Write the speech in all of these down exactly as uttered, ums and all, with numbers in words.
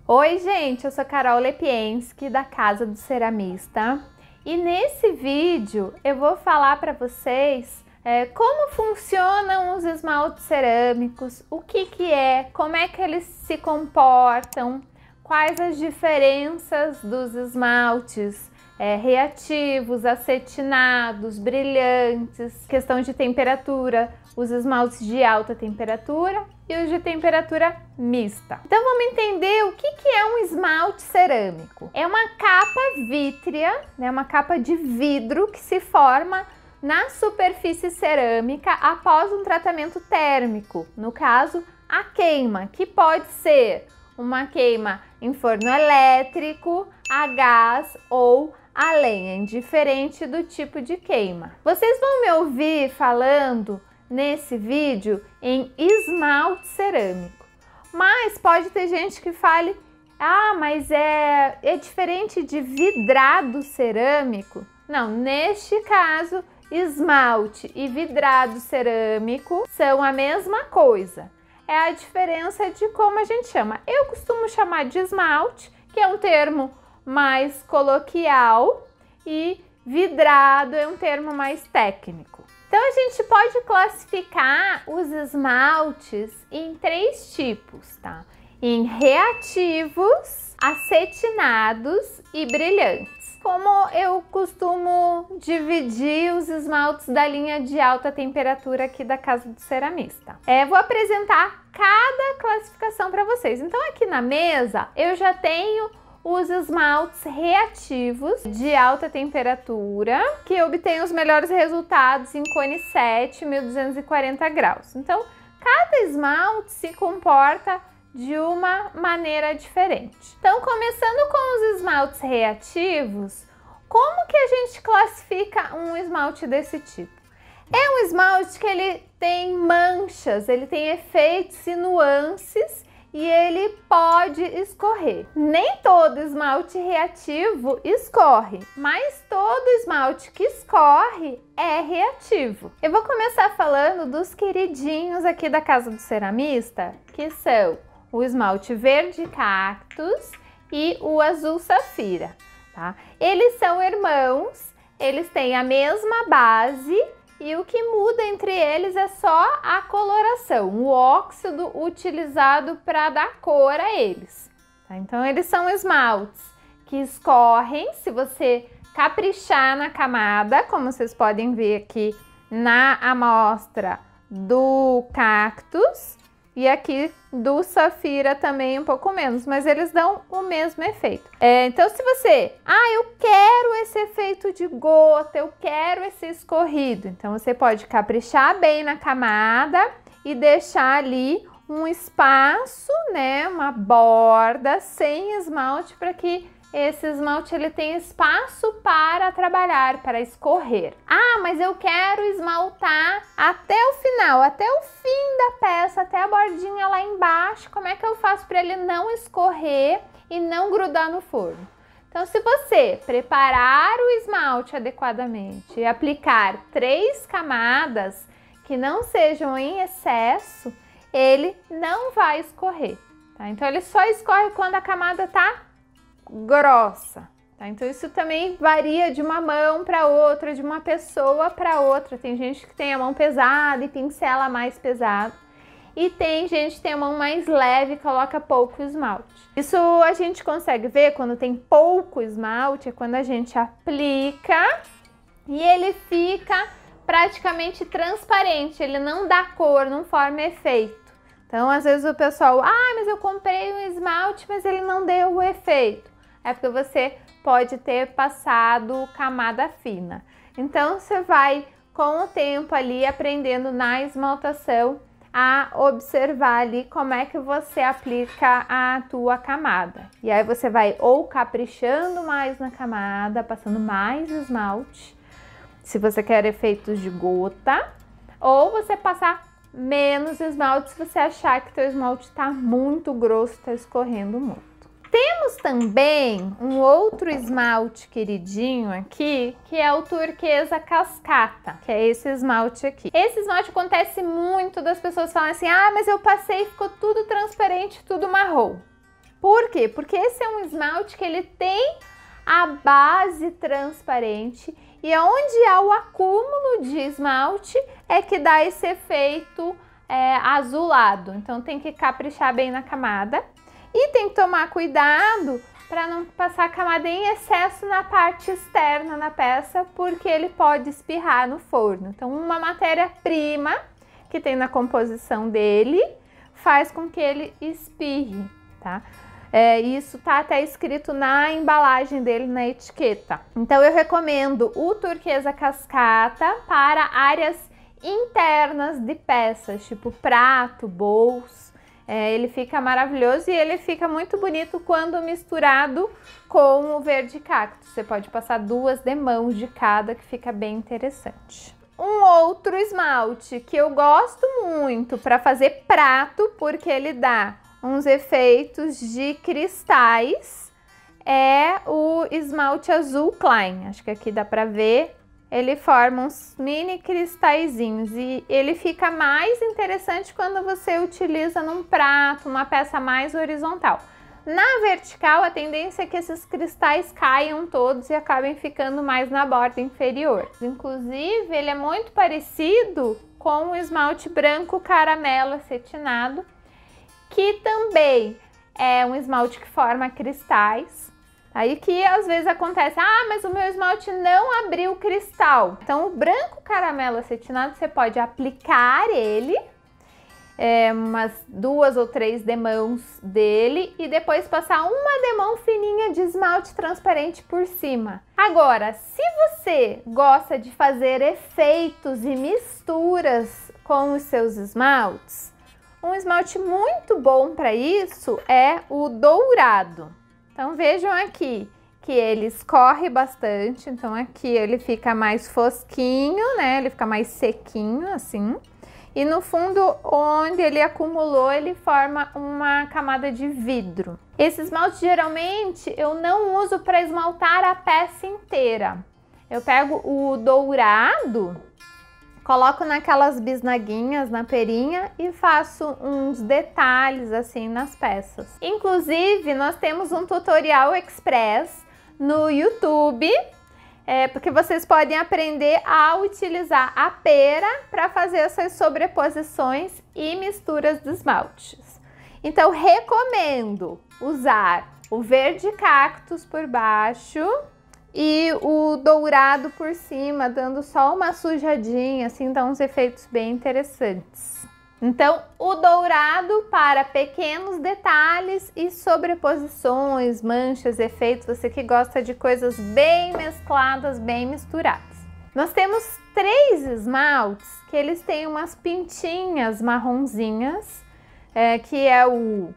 Oi gente, eu sou Carol Lepienski da Casa do Ceramista e nesse vídeo eu vou falar para vocês é, como funcionam os esmaltes cerâmicos, o que que é, como é que eles se comportam, quais as diferenças dos esmaltes é, reativos, acetinados, brilhantes, questão de temperatura, os esmaltes de alta temperatura e os de temperatura mista. Então vamos entender o que que é um esmalte cerâmico. É uma capa vítrea, né, uma capa de vidro que se forma na superfície cerâmica após um tratamento térmico, no caso a queima, que pode ser uma queima em forno elétrico, a gás ou a lenha, indiferente do tipo de queima. Vocês vão me ouvir falando nesse vídeo em esmalte cerâmico, mas pode ter gente que fale, ah, mas é, é diferente de vidrado cerâmico. Não, neste caso, esmalte e vidrado cerâmico são a mesma coisa. É a diferença de como a gente chama. Eu costumo chamar de esmalte, que é um termo mais coloquial, e vidrado é um termo mais técnico. Então a gente pode classificar os esmaltes em três tipos, tá? Em reativos, acetinados e brilhantes. Como eu costumo dividir os esmaltes da linha de alta temperatura aqui da Casa do Ceramista. É, vou apresentar cada classificação para vocês. Então aqui na mesa eu já tenho os esmaltes reativos de alta temperatura, que obtêm os melhores resultados em cone sete, mil duzentos e quarenta graus. Então, cada esmalte se comporta de uma maneira diferente. Então, começando com os esmaltes reativos, como que a gente classifica um esmalte desse tipo? É um esmalte que ele tem manchas, ele tem efeitos e nuances, e ele pode escorrer. Nem todo esmalte reativo escorre, mas todo esmalte que escorre é reativo. Eu vou começar falando dos queridinhos aqui da Casa do Ceramista, que são o esmalte verde cactus e o azul safira, tá? Eles são irmãos, eles têm a mesma base, e o que muda entre eles é só a coloração, o óxido utilizado para dar cor a eles. Tá? Então eles são esmaltes que escorrem, se você caprichar na camada, como vocês podem ver aqui na amostra do cactus, e aqui do safira também um pouco menos, mas eles dão o mesmo efeito. É, então se você, ah, eu quero esse efeito de gota, eu quero esse escorrido, então você pode caprichar bem na camada e deixar ali um espaço, né, uma borda sem esmalte, para que esse esmalte ele tem espaço para trabalhar, para escorrer. Ah, mas eu quero esmaltar até o final, até o fim da peça, até a bordinha lá embaixo. Como é que eu faço para ele não escorrer e não grudar no forno? Então, se você preparar o esmalte adequadamente e aplicar três camadas que não sejam em excesso, ele não vai escorrer, tá? Então, ele só escorre quando a camada tá grossa, tá? Então isso também varia de uma mão para outra, de uma pessoa para outra. Tem gente que tem a mão pesada e pincela mais pesado, e tem gente que tem a mão mais leve e coloca pouco esmalte. Isso a gente consegue ver quando tem pouco esmalte, é quando a gente aplica e ele fica praticamente transparente, ele não dá cor, não forma efeito. Então às vezes o pessoal, ah, mas eu comprei um esmalte, mas ele não deu o efeito. É porque você pode ter passado camada fina. Então você vai com o tempo ali aprendendo na esmaltação a observar ali como é que você aplica a tua camada. E aí você vai ou caprichando mais na camada, passando mais esmalte, se você quer efeitos de gota, ou você passar menos esmalte se você achar que teu esmalte está muito grosso, está escorrendo muito. Temos também um outro esmalte queridinho aqui, que é o turquesa cascata, que é esse esmalte aqui. Esse esmalte acontece muito das pessoas falarem assim, ah, mas eu passei e ficou tudo transparente, tudo marrom. Por quê? Porque esse é um esmalte que ele tem a base transparente e onde há o acúmulo de esmalte é que dá esse efeito é, azulado. Então tem que caprichar bem na camada e tem que tomar cuidado para não passar a camada em excesso na parte externa na peça, porque ele pode espirrar no forno. Então uma matéria-prima que tem na composição dele faz com que ele espirre, tá? É, isso tá até escrito na embalagem dele, na etiqueta. Então eu recomendo o turquesa cascata para áreas internas de peças, tipo prato, bolso. É, ele fica maravilhoso e ele fica muito bonito quando misturado com o verde cacto. Você pode passar duas demãos de cada, que fica bem interessante. Um outro esmalte que eu gosto muito para fazer prato, porque ele dá uns efeitos de cristais, é o esmalte azul Klein. Acho que aqui dá para ver. Ele forma uns mini cristalzinhos e ele fica mais interessante quando você utiliza num prato, uma peça mais horizontal. Na vertical, a tendência é que esses cristais caiam todos e acabem ficando mais na borda inferior. Inclusive, ele é muito parecido com o esmalte branco caramelo acetinado, que também é um esmalte que forma cristais. Aí que às vezes acontece, ah, mas o meu esmalte não abriu cristal. Então o branco caramelo acetinado você pode aplicar ele, é, umas duas ou três demãos dele e depois passar uma demão fininha de esmalte transparente por cima. Agora, se você gosta de fazer efeitos e misturas com os seus esmaltes, um esmalte muito bom para isso é o dourado. Então vejam aqui que ele escorre bastante, então aqui ele fica mais fosquinho, né? Ele fica mais sequinho assim. E no fundo, onde ele acumulou, ele forma uma camada de vidro. Esse esmalte geralmente eu não uso para esmaltar a peça inteira. Eu pego o dourado, coloco naquelas bisnaguinhas na perinha e faço uns detalhes assim nas peças. Inclusive, nós temos um tutorial express no YouTube, é, porque vocês podem aprender a utilizar a pera para fazer essas sobreposições e misturas de esmaltes. Então, recomendo usar o verde cactus por baixo e o dourado por cima, dando só uma sujadinha, assim, dá uns efeitos bem interessantes. Então, o dourado para pequenos detalhes e sobreposições, manchas, efeitos, você que gosta de coisas bem mescladas, bem misturadas. Nós temos três esmaltes que eles têm umas pintinhas marronzinhas, é, que é o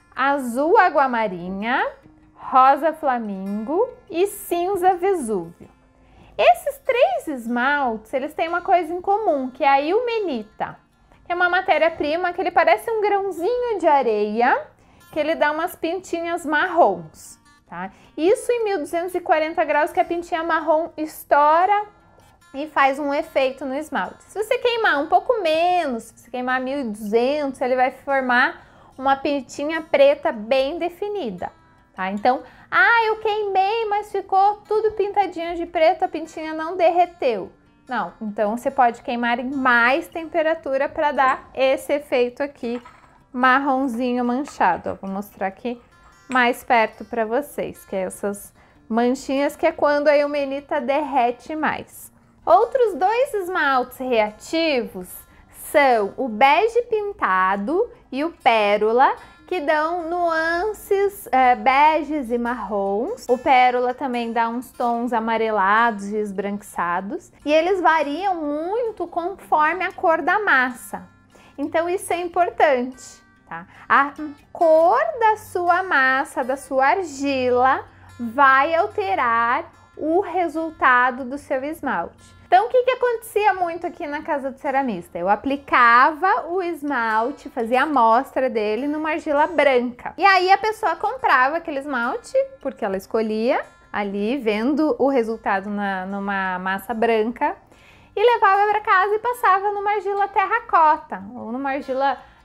azul água-marinha, rosa flamingo e cinza vesúvio. Esses três esmaltes, eles têm uma coisa em comum, que é a ilmenita, que é uma matéria-prima que ele parece um grãozinho de areia, que ele dá umas pintinhas marrons, tá? Isso em mil duzentos e quarenta graus, que a pintinha marrom estoura e faz um efeito no esmalte. Se você queimar um pouco menos, se você queimar mil e duzentos, ele vai formar uma pintinha preta bem definida. Tá? Então, ah, eu queimei, mas ficou tudo pintadinho de preto, a pintinha não derreteu. Não, então você pode queimar em mais temperatura para dar esse efeito aqui marronzinho manchado. Ó, vou mostrar aqui mais perto para vocês, que é essas manchinhas, que é quando a ilmenita derrete mais. Outros dois esmaltes reativos são o bege pintado e o pérola, que dão nuances é, beges e marrons. O pérola também dá uns tons amarelados e esbranquiçados. E eles variam muito conforme a cor da massa. Então isso é importante, tá? A cor da sua massa, da sua argila, vai alterar o resultado do seu esmalte. Então, o que que acontecia muito aqui na casa do ceramista? Eu aplicava o esmalte, fazia a amostra dele numa argila branca. E aí a pessoa comprava aquele esmalte, porque ela escolhia ali, vendo o resultado na, numa massa branca, e levava para casa e passava numa argila terracota, ou numa argila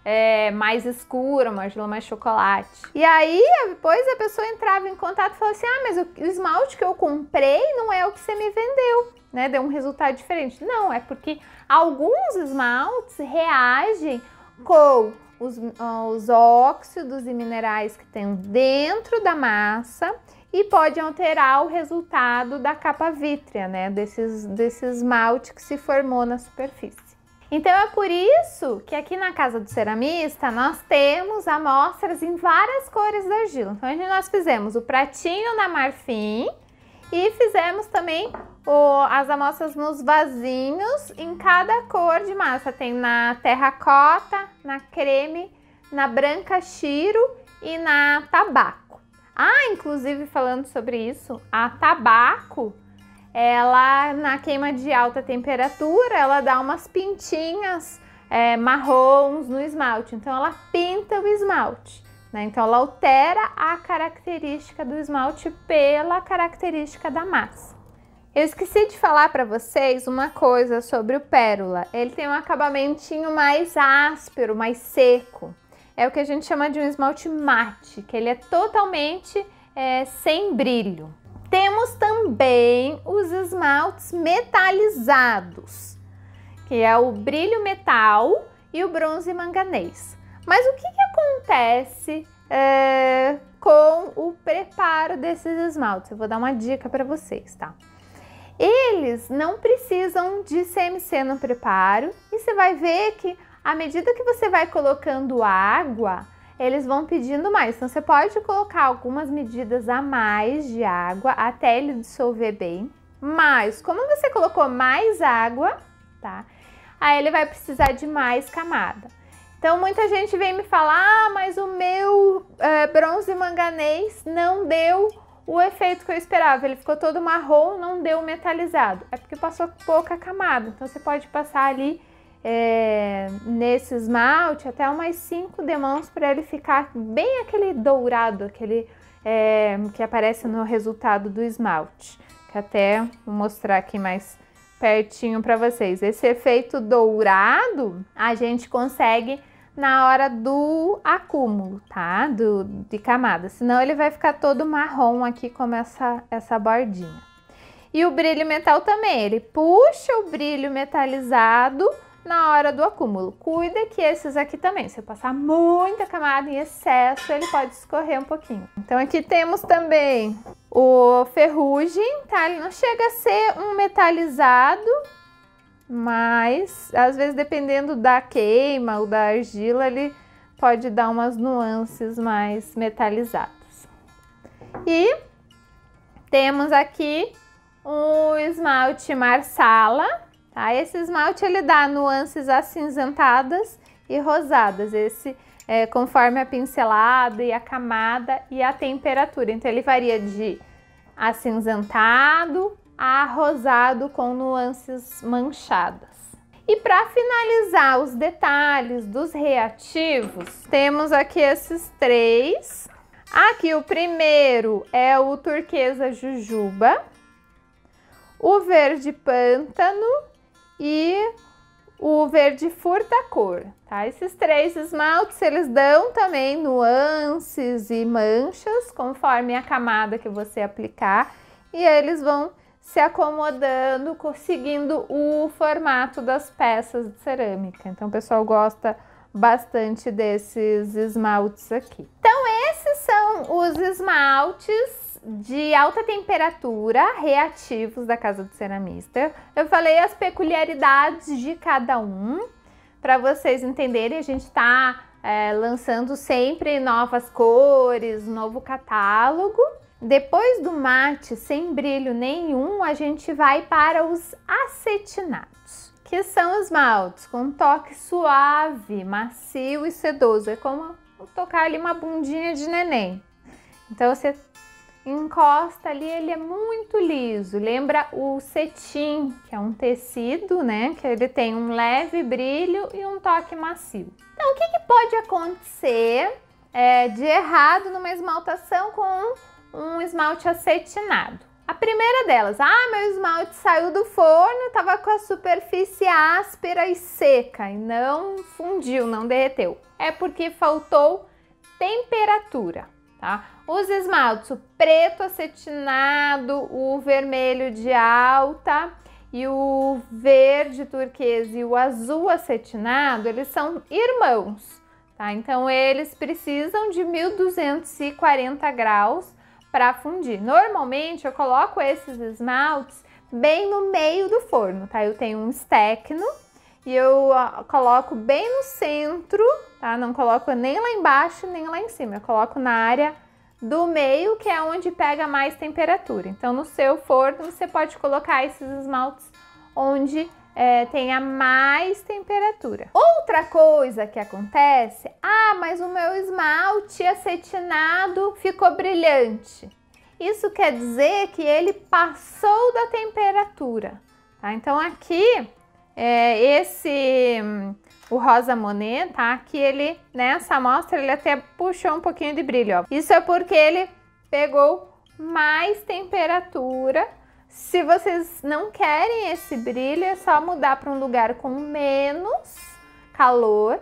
é, mais escura, uma argila mais chocolate. E aí, depois a pessoa entrava em contato e falou assim, ah, mas o, o esmalte que eu comprei não é o que você me vendeu, né? Deu um resultado diferente. Não, é porque alguns esmaltes reagem com os, os óxidos e minerais que tem dentro da massa e pode alterar o resultado da capa vítrea, né? Desses, desse esmalte que se formou na superfície. Então é por isso que aqui na Casa do Ceramista nós temos amostras em várias cores da argila. Então a gente, nós fizemos o pratinho na marfim e fizemos também o, as amostras nos vasinhos em cada cor de massa. Tem na terracota, na creme, na branca chiro e na tabaco. Ah, inclusive falando sobre isso, a tabaco, ela na queima de alta temperatura, ela dá umas pintinhas é, marrons no esmalte. Então ela pinta o esmalte, né? Então ela altera a característica do esmalte pela característica da massa. Eu esqueci de falar para vocês uma coisa sobre o pérola. Ele tem um acabamentinho mais áspero, mais seco. É o que a gente chama de um esmalte mate, que ele é totalmente é, sem brilho. Temos também os esmaltes metalizados, que é o brilho metal e o bronze manganês. Mas o que, que acontece é, com o preparo desses esmaltes? Eu vou dar uma dica para vocês, tá? Eles não precisam de C M C no preparo e você vai ver que à medida que você vai colocando água, eles vão pedindo mais. Então, você pode colocar algumas medidas a mais de água até ele dissolver bem. Mas, como você colocou mais água, tá? Aí ele vai precisar de mais camada. Então, muita gente vem me falar, ah, mas o meu é, bronze manganês não deu o efeito que eu esperava. Ele ficou todo marrom, não deu metalizado. É porque passou pouca camada. Então, você pode passar ali É, nesse esmalte até umas cinco demãos para ele ficar bem aquele dourado, aquele é, que aparece no resultado do esmalte. Que até vou mostrar aqui mais pertinho para vocês. Esse efeito dourado a gente consegue na hora do acúmulo, tá? Do, de camada, senão ele vai ficar todo marrom aqui como essa, essa bordinha. E o brilho metal também, ele puxa o brilho metalizado na hora do acúmulo. Cuida que esses aqui também, se eu passar muita camada em excesso, ele pode escorrer um pouquinho. Então aqui temos também o ferrugem, tá? Ele não chega a ser um metalizado, mas às vezes dependendo da queima ou da argila, ele pode dar umas nuances mais metalizadas. E temos aqui o esmalte Marsala. Tá? Esse esmalte ele dá nuances acinzentadas e rosadas, esse é, conforme a pincelada e a camada e a temperatura. Então ele varia de acinzentado a rosado com nuances manchadas. E para finalizar os detalhes dos reativos, temos aqui esses três. Aqui o primeiro é o turquesa jujuba, o verde pântano e o verde furta-cor, tá? Esses três esmaltes, eles dão também nuances e manchas conforme a camada que você aplicar e eles vão se acomodando, conseguindo o formato das peças de cerâmica. Então o pessoal gosta bastante desses esmaltes aqui. Então esses são os esmaltes de alta temperatura reativos da Casa do Ceramista. Eu falei as peculiaridades de cada um para vocês entenderem. A gente está é, lançando sempre novas cores, novo catálogo. Depois do mate sem brilho nenhum, a gente vai para os acetinados, que são esmaltes com um toque suave, macio e sedoso. É como tocar ali uma bundinha de neném. Então você encosta ali, ele é muito liso, lembra o cetim, que é um tecido, né, que ele tem um leve brilho e um toque macio. Então, o que, que pode acontecer é, de errado numa esmaltação com um esmalte acetinado? A primeira delas, ah, meu esmalte saiu do forno, estava com a superfície áspera e seca e não fundiu, não derreteu. É porque faltou temperatura, tá? Os esmaltes, o preto acetinado, o vermelho de alta e o verde turquesa e o azul acetinado, eles são irmãos, tá? Então eles precisam de mil duzentos e quarenta graus para fundir. Normalmente eu coloco esses esmaltes bem no meio do forno, tá? Eu tenho um stecno e eu uh, coloco bem no centro, tá? Não coloco nem lá embaixo nem lá em cima, eu coloco na área do meio, que é onde pega mais temperatura. Então no seu forno você pode colocar esses esmaltes onde é, tenha mais temperatura. Outra coisa que acontece, ah, mas o meu esmalte acetinado ficou brilhante. Isso quer dizer que ele passou da temperatura, tá? Então aqui, é, esse, o Rosa Monet, tá? Aqui ele, nessa amostra, ele até puxou um pouquinho de brilho, ó. Isso é porque ele pegou mais temperatura. Se vocês não querem esse brilho, é só mudar para um lugar com menos calor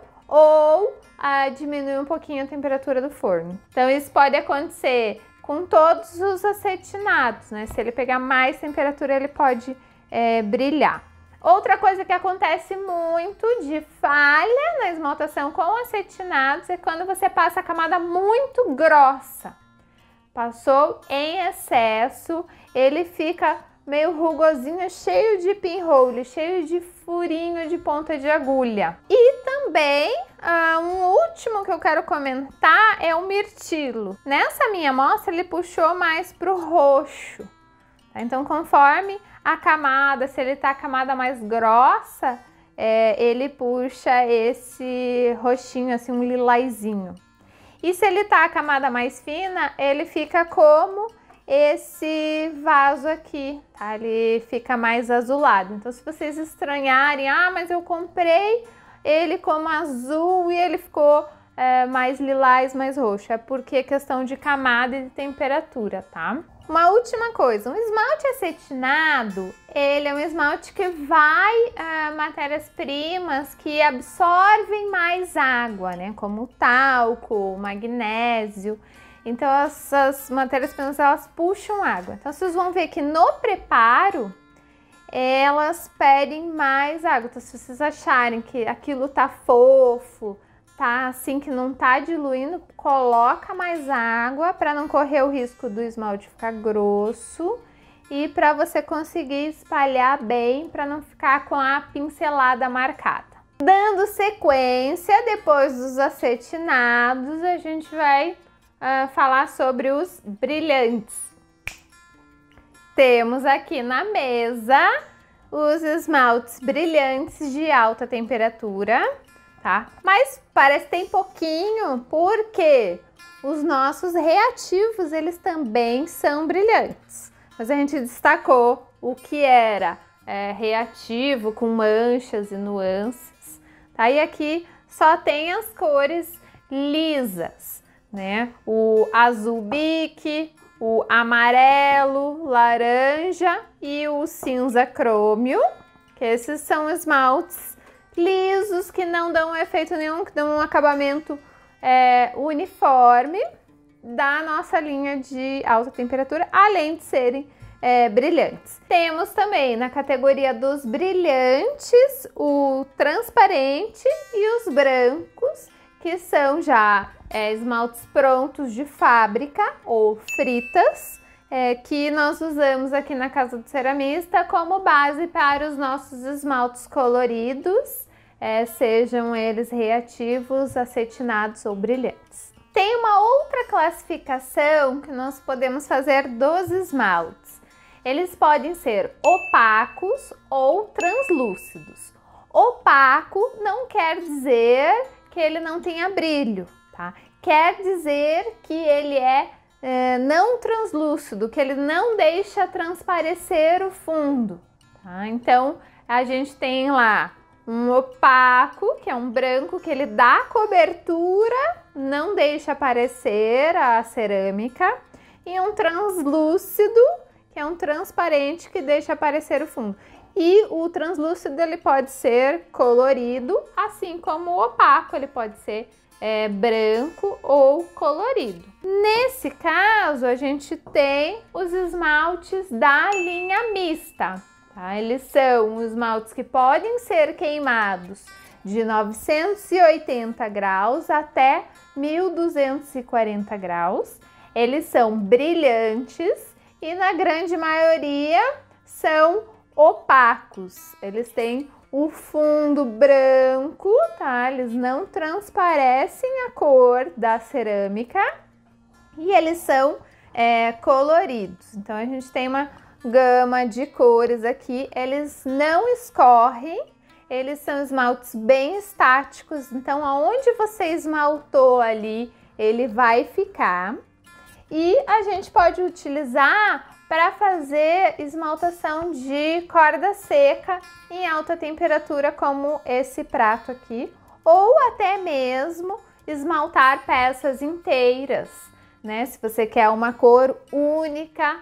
ou ah, diminuir um pouquinho a temperatura do forno. Então isso pode acontecer com todos os acetinados, né? Se ele pegar mais temperatura, ele pode é, brilhar. Outra coisa que acontece muito de falha na esmaltação com acetinados é quando você passa a camada muito grossa. Passou em excesso, ele fica meio rugosinho, cheio de pinhole, cheio de furinho de ponta de agulha. E também, uh, um último que eu quero comentar é o mirtilo. Nessa minha amostra, ele puxou mais pro roxo. Então, conforme a camada, se ele tá a camada mais grossa, é, ele puxa esse roxinho, assim, um lilazinho. E se ele tá a camada mais fina, ele fica como esse vaso aqui, tá? Ele fica mais azulado. Então, se vocês estranharem, ah, mas eu comprei ele como azul e ele ficou é, mais lilás, mais roxo, é porque é questão de camada e de temperatura, tá? Uma última coisa, um esmalte acetinado, ele é um esmalte que vai é, matérias-primas que absorvem mais água, né? Como o talco, o magnésio. Então essas matérias-primas, elas puxam água. Então vocês vão ver que no preparo, elas pedem mais água. Então se vocês acharem que aquilo tá fofo, tá assim que não tá diluindo, coloca mais água para não correr o risco do esmalte ficar grosso e para você conseguir espalhar bem, para não ficar com a pincelada marcada. Dando sequência, depois dos acetinados, a gente vai uh, falar sobre os brilhantes. Temos aqui na mesa os esmaltes brilhantes de alta temperatura. Tá? Mas parece que tem pouquinho, porque os nossos reativos, eles também são brilhantes. Mas a gente destacou o que era é, reativo com manchas e nuances, tá? E aqui só tem as cores lisas, né? O azul bique, o amarelo, laranja e o cinza crômio, que esses são esmaltes lisos, que não dão efeito nenhum, que dão um acabamento é, uniforme da nossa linha de alta temperatura, além de serem é, brilhantes. Temos também na categoria dos brilhantes o transparente e os brancos, que são já é, esmaltes prontos de fábrica ou fritas, É, que nós usamos aqui na Casa do Ceramista como base para os nossos esmaltes coloridos, é, sejam eles reativos, acetinados ou brilhantes. Tem uma outra classificação que nós podemos fazer dos esmaltes. Eles podem ser opacos ou translúcidos. Opaco não quer dizer que ele não tenha brilho, tá? Quer dizer que ele é É, não translúcido, que ele não deixa transparecer o fundo, tá? Então, a gente tem lá um opaco, que é um branco que ele dá cobertura, não deixa aparecer a cerâmica, e um translúcido, que é um transparente que deixa aparecer o fundo. E o translúcido ele pode ser colorido, assim como o opaco ele pode ser é, branco ou colorido. Nesse caso, a gente tem os esmaltes da linha mista. Tá? Eles são esmaltes que podem ser queimados de novecentos e oitenta graus até mil duzentos e quarenta graus. Eles são brilhantes e na grande maioria são opacos. Eles têm o fundo branco, tá? Eles não transparecem a cor da cerâmica e eles são é, coloridos. Então a gente tem uma gama de cores aqui. Eles não escorrem, eles são esmaltes bem estáticos. Então aonde você esmaltou ali, ele vai ficar. E a gente pode utilizar para fazer esmaltação de corda seca em alta temperatura, como esse prato aqui, ou até mesmo esmaltar peças inteiras, né? Se você quer uma cor única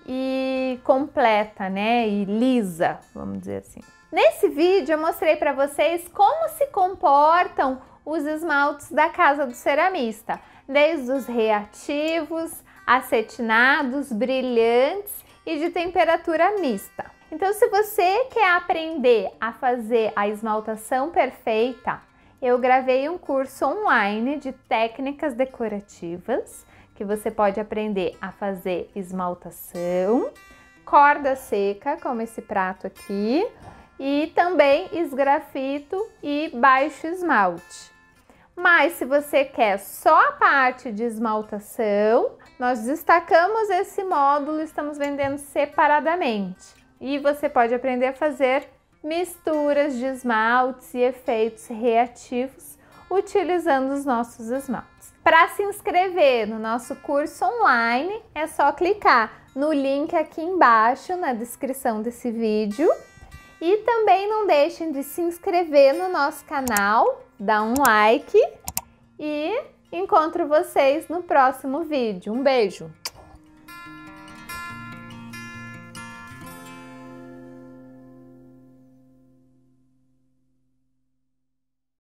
e completa, né? E lisa, vamos dizer assim. Nesse vídeo eu mostrei para vocês como se comportam os esmaltes da Casa do Ceramista, desde os reativos, acetinados, brilhantes e de temperatura mista. Então, se você quer aprender a fazer a esmaltação perfeita, eu gravei um curso online de técnicas decorativas, que você pode aprender a fazer esmaltação, corda seca, como esse prato aqui, e também esgrafito e baixo esmalte. Mas se você quer só a parte de esmaltação, nós destacamos esse módulo, estamos vendendo separadamente. E você pode aprender a fazer misturas de esmaltes e efeitos reativos utilizando os nossos esmaltes. Para se inscrever no nosso curso online, é só clicar no link aqui embaixo na descrição desse vídeo. E também não deixem de se inscrever no nosso canal, dar um like e encontro vocês no próximo vídeo. Um beijo!